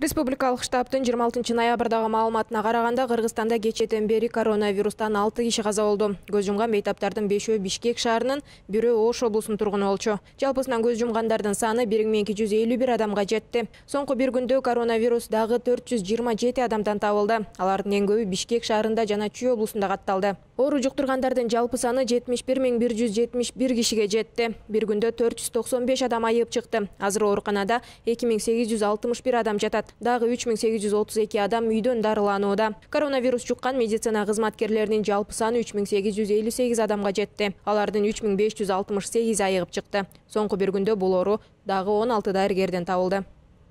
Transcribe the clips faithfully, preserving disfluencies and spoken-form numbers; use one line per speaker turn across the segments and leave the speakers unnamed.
Республикалык штабтын жыйырма алтынчы ноябрдагы маалыматына караганда Кыргызстанда кечеден бери коронавирустан алты киши каза болду. Көз жумган бейтаптардын бешөө Бишкек шаарынын, бирөө Ош облусунун тургуну болчу. Жалпысынан көз жумгандардын саны бир миң эки жүз элүү бир адамга жетти. Соңку бир күндө коронавирус дагы төрт жүз жыйырма жети адамдан табылды. Алардын эң көбү Бишкек шаарында жана Чүй облусунда катталды. Оору жуктургандардын жалпы саны жетимиш бир миң бир жүз жетимиш бир кишиге жетти. Бир күндө төрт жүз токсон беш адам айыгып чыкты. Азыр ооруканада эки миң сегиз жүз алтымыш бир адам жатат. Дагы үч миң сегиз жүз отуз эки адам үйдөн дарыланууда. Коронавирус жуккан медицина кызматкерлеринин жалпы саны үч миң сегиз жүз элүү сегиз адамга жетти. Алардын үч миң беш жүз алтымыш сегизи айыгып чыкты. Соңку бир күндө бул оору дагы он алты дарыгерден табылды.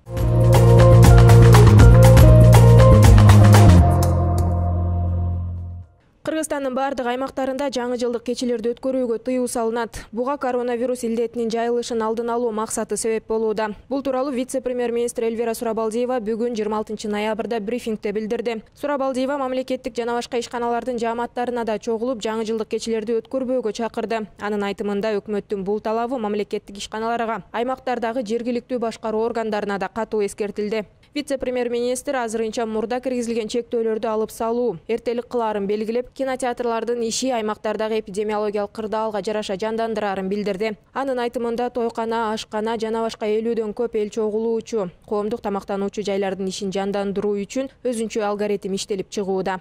Кыргызстандын бардык аймактарында жаңы жылдык кечелерди өткөрүүгө тыюу салынат. Буга коронавирус илдетинин жайылышын алдын алуу максаты себеп болууда. Бул тууралуу вице-премьер-министр Эльвира Сурабалдиева бүгүн жыйырма алтынчы ноябрда брифингде билдирди. Сурабалдиева мамлекеттик жана башка ишканалардын жааматтарына да чогулуп жаңы жылдык кечелерди өткөрбөөгө чакырды. Анын айтымында өкмөттүн бул талабы мамлекеттик ишканаларга, аймактардагы жергиликтүү башкаруу органдарына да катуу эскертилди. Вице-премьер-министр азырынча мурда киргизилген чектөөлөрдү алып салуу, эртелик кылаарын белгилеп, кинотеатрлардын иши аймактардагы эпидемиологиялык кырдаалга жараша жандандыраарын билдирди. Анын айтымында тойкана, ашкана жана башка элүүдөн көп эл чогулуучу, коомдук тамактануучу жайлардын ишин жандандыруу үчүн өзүнчө алгоритм иштелип чыгууда.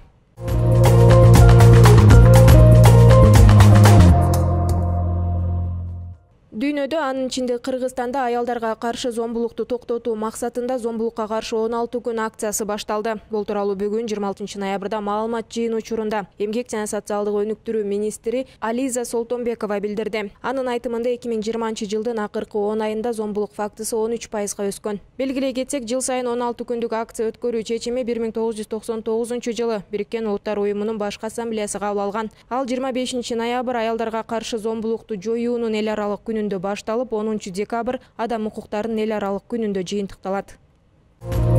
Дүйнөдө, анын ичинде Кыргызстанда аялдарга каршы зомбулукту токтотуу максатында зомбулукка каршы он алты күн акциясы башталды. Бул тууралуу бүгүн жыйырма алтынчы ноябрда маалымат жыйын учурунда Эмгек жана социалдык өнүктүрүү министри Ализа Солтонбекова билдирди. Анын айтымында эки миң жыйырманчы жылдын акыркы он айында зомбулук фактысы он үч пайызга өскөн. Белгилей кетсек, жыл сайын он алты күндүк акция өткөрүү чечими бир миң тогуз жүз токсон тогузунчу жылы Бириккен Улуттар уюмунун башкы ассамблеясы кабыл алган. Ал жыйырма бешинчи ноябрь аялдарга каршы зомбулукту жоюунун эл аралык күнүндө башталып, онунчу декабрь адам укуктарынын эл аралык күнүндө жыйынтыкталат.